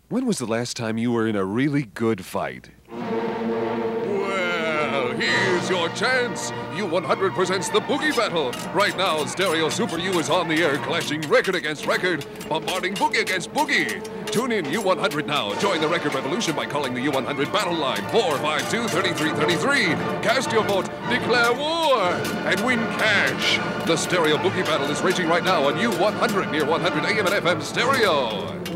When was the last time you were in a really good fight? Well, here's your chance. U-100 presents the Boogie Battle. Right now, Stereo Super U is on the air, clashing record against record, bombarding boogie against boogie. Tune in U-100 now. Join the record revolution by calling the U-100 battle line 452-3333. Cast your vote, declare war, and win cash. The Stereo Boogie Battle is raging right now on U-100 near 100 AM and FM stereo.